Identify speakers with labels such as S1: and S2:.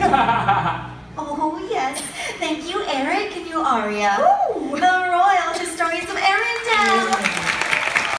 S1: Oh, yes. Thank you, Eric, and you, Aria.
S2: Ooh.
S1: The